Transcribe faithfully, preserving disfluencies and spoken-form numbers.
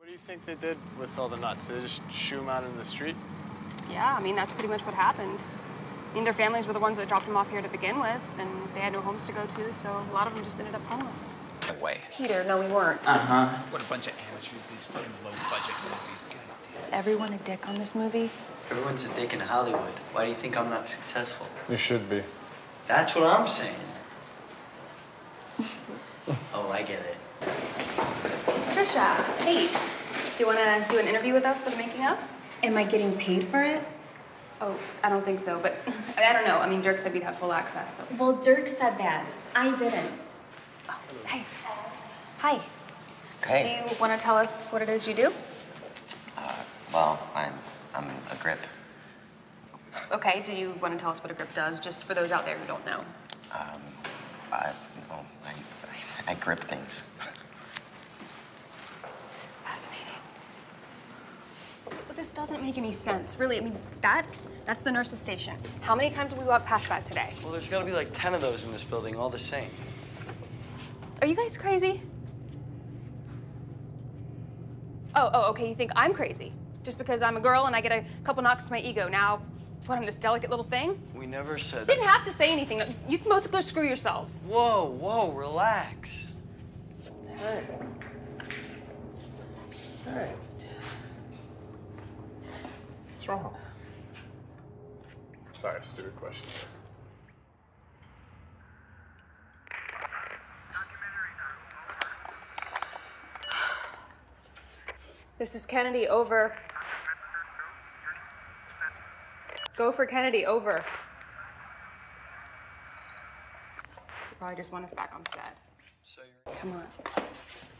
What do you think they did with all the nuts? Did they just shoo them out in the street? Yeah, I mean, that's pretty much what happened. I mean, their families were the ones that dropped them off here to begin with, and they had no homes to go to, so a lot of them just ended up homeless. No way. Peter, no, we weren't. Uh-huh. What a bunch of amateurs, these fucking low-budget movies. God damn. Is everyone a dick on this movie? Everyone's a dick in Hollywood. Why do you think I'm not successful? You should be. That's what I'm saying. Oh, I get it. Trisha, hey, do you want to do an interview with us for the making of? Am I getting paid for it? Oh, I don't think so, but I don't know. I mean, Dirk said we'd have full access, so. Well, Dirk said that. I didn't. Oh, hey. Hi. Hey. Do you want to tell us what it is you do? Uh, well, I'm, I'm a grip. Okay, do you want to tell us what a grip does, just for those out there who don't know? Um, I, well, I, I, I grip things. Fascinating. But this doesn't make any sense, really. I mean, that, that's the nurse's station. How many times have we walked past that today? Well, there's gotta be like ten of those in this building, all the same. Are you guys crazy? Oh, oh, okay, you think I'm crazy? Just because I'm a girl and I get a couple knocks to my ego. Now, what, I'm this delicate little thing? We never said. Didn't have to say anything. You can both go screw yourselves. Whoa, whoa, relax. Hey. Hey. What's wrong? Sorry, stupid question. This is Kennedy, over. Go for Kennedy, over. You probably just want us back on set. So you're... Come on.